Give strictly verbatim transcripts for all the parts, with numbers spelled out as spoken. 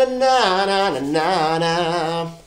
na na na na na.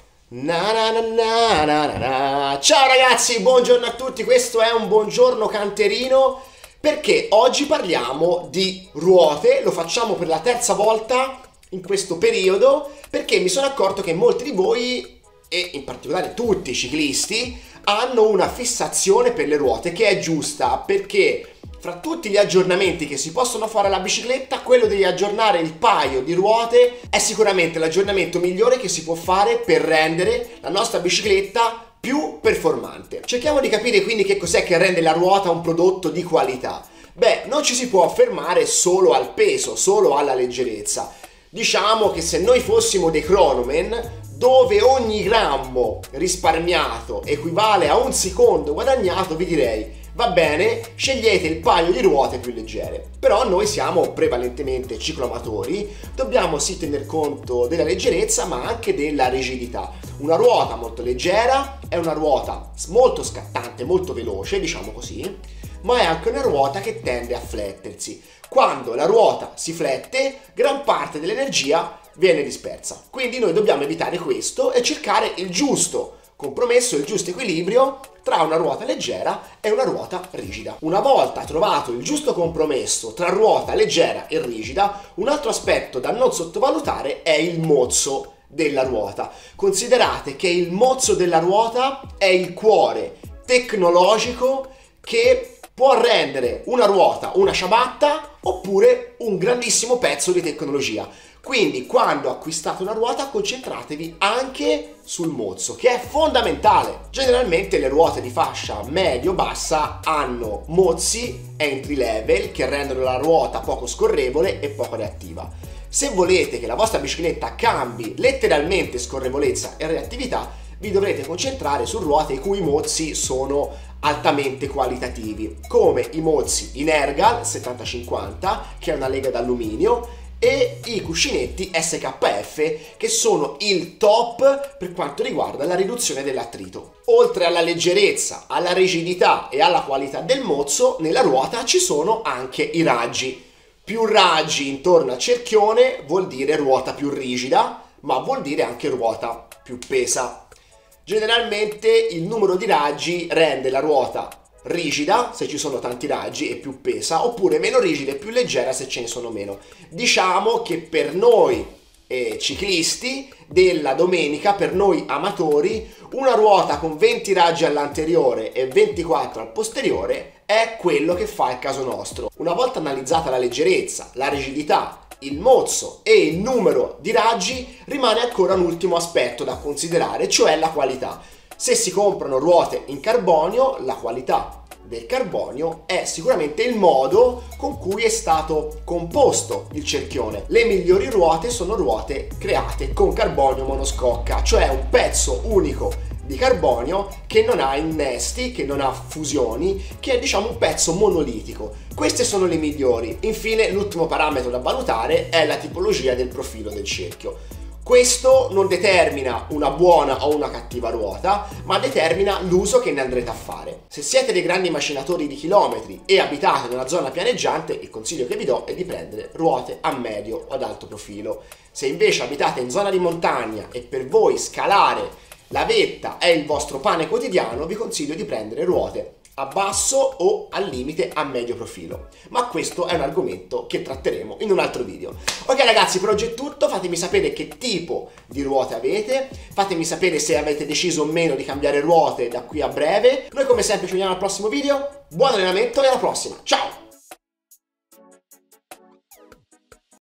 Na na na na na na na. Ciao ragazzi, buongiorno a tutti, questo è un buongiorno canterino perché oggi parliamo di ruote, lo facciamo per la terza volta in questo periodo perché mi sono accorto che molti di voi, e in particolare tutti i ciclisti, hanno una fissazione per le ruote che è giusta, perché fra tutti gli aggiornamenti che si possono fare alla bicicletta, quello di aggiornare il paio di ruote è sicuramente l'aggiornamento migliore che si può fare per rendere la nostra bicicletta più performante. Cerchiamo di capire quindi che cos'è che rende la ruota un prodotto di qualità. Beh, non ci si può fermare solo al peso, solo alla leggerezza. Diciamo che se noi fossimo dei Chronoman, dove ogni grammo risparmiato equivale a un secondo guadagnato, vi direi: va bene, scegliete il paio di ruote più leggere. Però noi siamo prevalentemente cicloamatori, dobbiamo sì tener conto della leggerezza ma anche della rigidità. Una ruota molto leggera è una ruota molto scattante, molto veloce, diciamo così, ma è anche una ruota che tende a flettersi. Quando la ruota si flette, gran parte dell'energia viene dispersa. Quindi noi dobbiamo evitare questo e cercare il giusto compromesso, il giusto equilibrio tra una ruota leggera e una ruota rigida. Una volta trovato il giusto compromesso tra ruota leggera e rigida, un altro aspetto da non sottovalutare è il mozzo della ruota. Considerate che il mozzo della ruota è il cuore tecnologico che può rendere una ruota una ciabatta oppure un grandissimo pezzo di tecnologia. Quindi quando acquistate una ruota concentratevi anche sul mozzo, che è fondamentale. Generalmente le ruote di fascia medio-bassa hanno mozzi entry level che rendono la ruota poco scorrevole e poco reattiva. Se volete che la vostra bicicletta cambi letteralmente scorrevolezza e reattività, vi dovrete concentrare su ruote i cui mozzi sono altamente qualitativi, come i mozzi in Ergal settanta cinquanta, che è una lega d'alluminio, e i cuscinetti S K F, che sono il top per quanto riguarda la riduzione dell'attrito. Oltre alla leggerezza, alla rigidità e alla qualità del mozzo, nella ruota ci sono anche i raggi. Più raggi intorno al cerchione vuol dire ruota più rigida, ma vuol dire anche ruota più pesa. Generalmente il numero di raggi rende la ruota rigida se ci sono tanti raggi e più pesa, oppure meno rigida e più leggera se ce ne sono meno. Diciamo che per noi eh, ciclisti della domenica, per noi amatori, una ruota con venti raggi all'anteriore e ventiquattro al posteriore è quello che fa il caso nostro. Una volta analizzata la leggerezza, la rigidità, il mozzo e il numero di raggi, rimane ancora un ultimo aspetto da considerare, cioè la qualità. Se si comprano ruote in carbonio, la qualità del carbonio è sicuramente il modo con cui è stato composto il cerchione. Le migliori ruote sono ruote create con carbonio monoscocca, cioè un pezzo unico di carbonio che non ha innesti, che non ha fusioni, che è diciamo un pezzo monolitico. Queste sono le migliori. Infine, l'ultimo parametro da valutare è la tipologia del profilo del cerchio. Questo non determina una buona o una cattiva ruota, ma determina l'uso che ne andrete a fare. Se siete dei grandi macinatori di chilometri e abitate in una zona pianeggiante, il consiglio che vi do è di prendere ruote a medio o ad alto profilo. Se invece abitate in zona di montagna e per voi scalare la vetta è il vostro pane quotidiano, vi consiglio di prendere ruote a basso o al limite a medio profilo, ma questo è un argomento che tratteremo in un altro video. Ok ragazzi, per oggi è tutto, fatemi sapere che tipo di ruote avete, fatemi sapere se avete deciso o meno di cambiare ruote da qui a breve. Noi come sempre ci vediamo al prossimo video, buon allenamento e alla prossima, ciao!